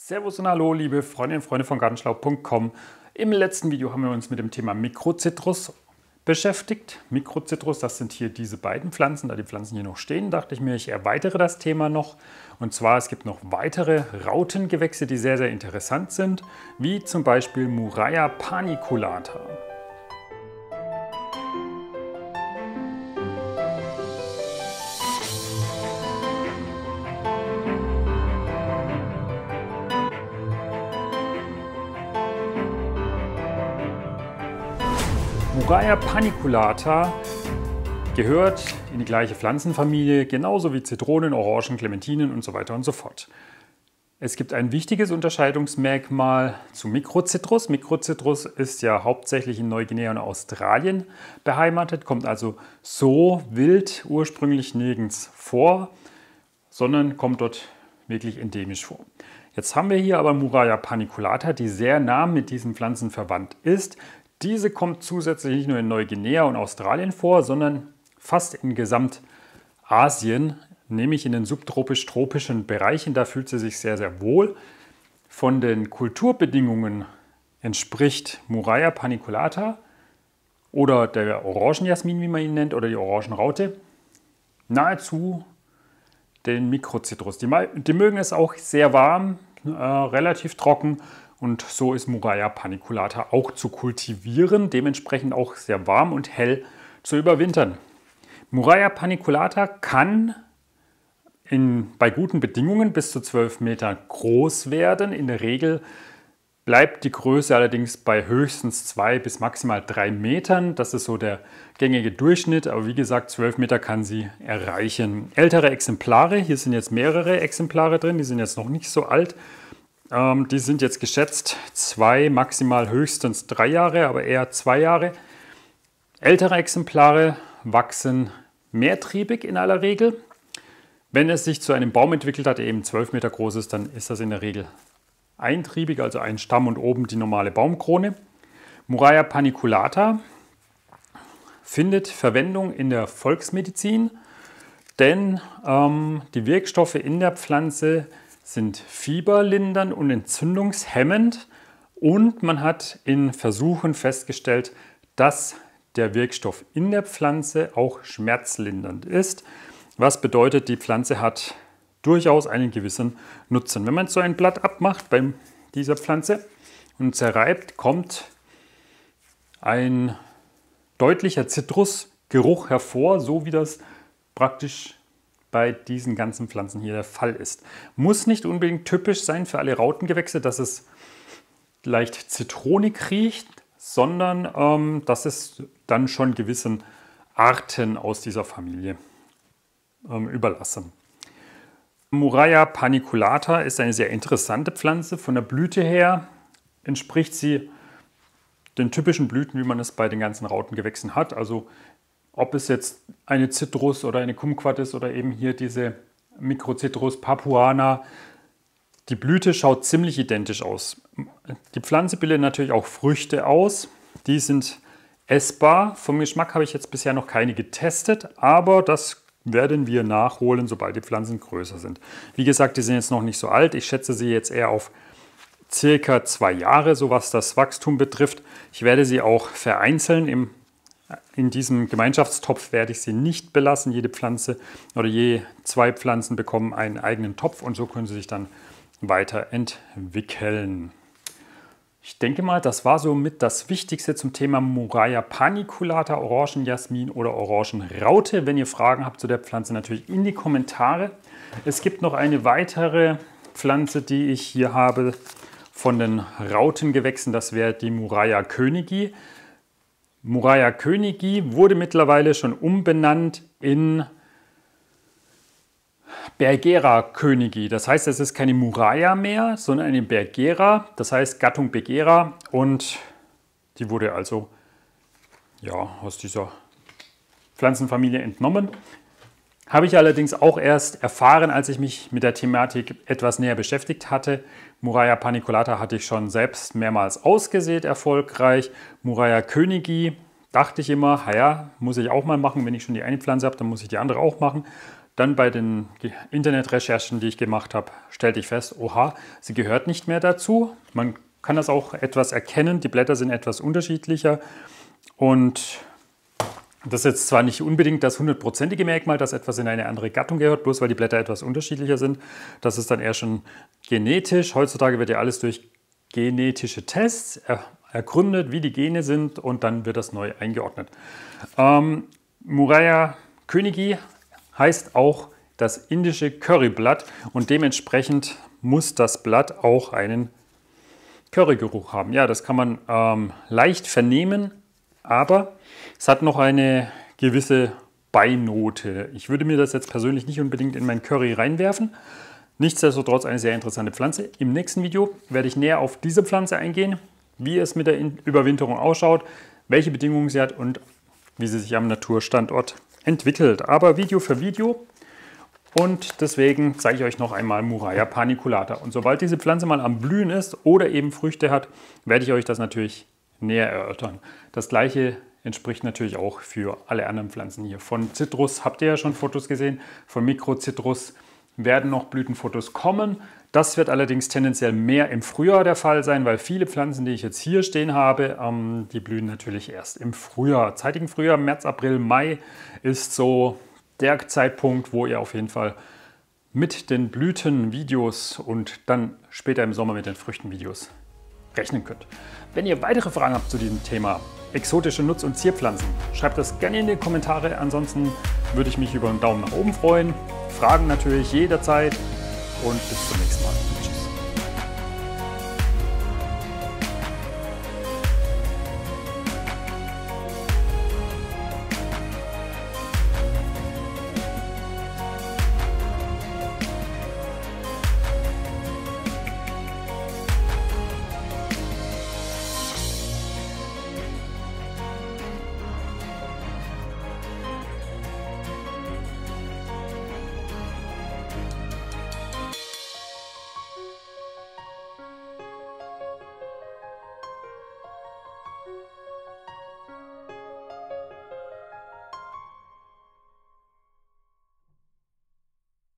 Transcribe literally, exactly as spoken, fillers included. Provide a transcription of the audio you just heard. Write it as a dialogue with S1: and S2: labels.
S1: Servus und Hallo, liebe Freundinnen und Freunde von gartenschlau punkt com. Im letzten Video haben wir uns mit dem Thema Mikrozitrus beschäftigt. Mikrozitrus, das sind hier diese beiden Pflanzen. Da die Pflanzen hier noch stehen, dachte ich mir, ich erweitere das Thema noch. Und zwar, es gibt noch weitere Rautengewächse, die sehr, sehr interessant sind, wie zum Beispiel Murraya paniculata. Murraya paniculata gehört in die gleiche Pflanzenfamilie, genauso wie Zitronen, Orangen, Clementinen und so weiter und so fort. Es gibt ein wichtiges Unterscheidungsmerkmal zu Mikrozitrus. Mikrozitrus ist ja hauptsächlich in Neuguinea und Australien beheimatet, kommt also so wild ursprünglich nirgends vor, sondern kommt dort wirklich endemisch vor. Jetzt haben wir hier aber Murraya paniculata, die sehr nah mit diesen Pflanzen verwandt ist. Diese kommt zusätzlich nicht nur in Neuguinea und Australien vor, sondern fast in Gesamtasien, nämlich in den subtropisch-tropischen Bereichen. Da fühlt sie sich sehr, sehr wohl. Von den Kulturbedingungen entspricht Murraya paniculata oder der Orangenjasmin, wie man ihn nennt, oder die Orangenraute, nahezu den Mikrozitrus. Die, die mögen es auch sehr warm, äh, relativ trocken. Und so ist Murraya paniculata auch zu kultivieren, dementsprechend auch sehr warm und hell zu überwintern. Murraya paniculata kann in, bei guten Bedingungen bis zu zwölf Meter groß werden. In der Regel bleibt die Größe allerdings bei höchstens zwei bis maximal drei Metern. Das ist so der gängige Durchschnitt, aber wie gesagt, zwölf Meter kann sie erreichen. Ältere Exemplare, hier sind jetzt mehrere Exemplare drin, die sind jetzt noch nicht so alt. Ähm, die sind jetzt geschätzt zwei, maximal höchstens drei Jahre, aber eher zwei Jahre. Ältere Exemplare wachsen mehrtriebig in aller Regel. Wenn es sich zu einem Baum entwickelt hat, der eben zwölf Meter groß ist, dann ist das in der Regel eintriebig, also ein Stamm und oben die normale Baumkrone. Murraya paniculata findet Verwendung in der Volksmedizin, denn ähm, die Wirkstoffe in der Pflanze sind fieberlindernd und entzündungshemmend, und man hat in Versuchen festgestellt, dass der Wirkstoff in der Pflanze auch schmerzlindernd ist, was bedeutet, die Pflanze hat durchaus einen gewissen Nutzen. Wenn man so ein Blatt abmacht bei dieser Pflanze und zerreibt, kommt ein deutlicher Zitrusgeruch hervor, so wie das praktisch bei diesen ganzen Pflanzen hier der Fall ist. Muss nicht unbedingt typisch sein für alle Rautengewächse, dass es leicht zitronig riecht, sondern ähm, dass es dann schon gewissen Arten aus dieser Familie ähm, überlassen. Murraya paniculata ist eine sehr interessante Pflanze. Von der Blüte her entspricht sie den typischen Blüten, wie man es bei den ganzen Rautengewächsen hat. Also ob es jetzt eine Zitrus oder eine Kumquat ist oder eben hier diese Mikrozitrus papuana. Die Blüte schaut ziemlich identisch aus. Die Pflanze bildet natürlich auch Früchte aus. Die sind essbar. Vom Geschmack habe ich jetzt bisher noch keine getestet, aber das werden wir nachholen, sobald die Pflanzen größer sind. Wie gesagt, die sind jetzt noch nicht so alt. Ich schätze sie jetzt eher auf circa zwei Jahre, so was das Wachstum betrifft. Ich werde sie auch vereinzeln. Im In diesem Gemeinschaftstopf werde ich sie nicht belassen. Jede Pflanze oder je zwei Pflanzen bekommen einen eigenen Topf und so können sie sich dann weiterentwickeln. Ich denke mal, das war somit das Wichtigste zum Thema Murraya paniculata, Orangenjasmin oder Orangenraute. Wenn ihr Fragen habt zu der Pflanze, natürlich in die Kommentare. Es gibt noch eine weitere Pflanze, die ich hier habe von den Rautengewächsen. Das wäre die Murraya königii. Murraya königii wurde mittlerweile schon umbenannt in Bergera königii. Das heißt, es ist keine Murraya mehr, sondern eine Bergera, das heißt Gattung Bergera, und die wurde also ja, aus dieser Pflanzenfamilie entnommen. Habe ich allerdings auch erst erfahren, als ich mich mit der Thematik etwas näher beschäftigt hatte. Murraya paniculata hatte ich schon selbst mehrmals ausgesät, erfolgreich. Murraya königii dachte ich immer, ja, muss ich auch mal machen. Wenn ich schon die eine Pflanze habe, dann muss ich die andere auch machen. Dann bei den Internetrecherchen, die ich gemacht habe, stellte ich fest, oha, sie gehört nicht mehr dazu. Man kann das auch etwas erkennen, die Blätter sind etwas unterschiedlicher. Und das ist jetzt zwar nicht unbedingt das hundertprozentige Merkmal, dass etwas in eine andere Gattung gehört, bloß weil die Blätter etwas unterschiedlicher sind. Das ist dann eher schon genetisch. Heutzutage wird ja alles durch genetische Tests er ergründet, wie die Gene sind, und dann wird das neu eingeordnet. Ähm, Murraya königi heißt auch das indische Curryblatt und dementsprechend muss das Blatt auch einen Currygeruch haben. Ja, das kann man ähm, leicht vernehmen, aber es hat noch eine gewisse Beinote. Ich würde mir das jetzt persönlich nicht unbedingt in mein Curry reinwerfen. Nichtsdestotrotz eine sehr interessante Pflanze. Im nächsten Video werde ich näher auf diese Pflanze eingehen, wie es mit der Überwinterung ausschaut, welche Bedingungen sie hat und wie sie sich am Naturstandort entwickelt. Aber Video für Video. Und deswegen zeige ich euch noch einmal Murraya paniculata. Und sobald diese Pflanze mal am Blühen ist oder eben Früchte hat, werde ich euch das natürlich näher erörtern. Das gleiche entspricht natürlich auch für alle anderen Pflanzen hier. Von Zitrus habt ihr ja schon Fotos gesehen, von Mikrozitrus werden noch Blütenfotos kommen. Das wird allerdings tendenziell mehr im Frühjahr der Fall sein, weil viele Pflanzen, die ich jetzt hier stehen habe, ähm, die blühen natürlich erst im Frühjahr. Zeitigen Frühjahr, März, April, Mai ist so der Zeitpunkt, wo ihr auf jeden Fall mit den Blütenvideos und dann später im Sommer mit den Früchtenvideos rechnen könnt. Wenn ihr weitere Fragen habt zu diesem Thema exotische Nutz- und Zierpflanzen, schreibt das gerne in die Kommentare. Ansonsten würde ich mich über einen Daumen nach oben freuen. Fragen natürlich jederzeit und bis zum nächsten Mal.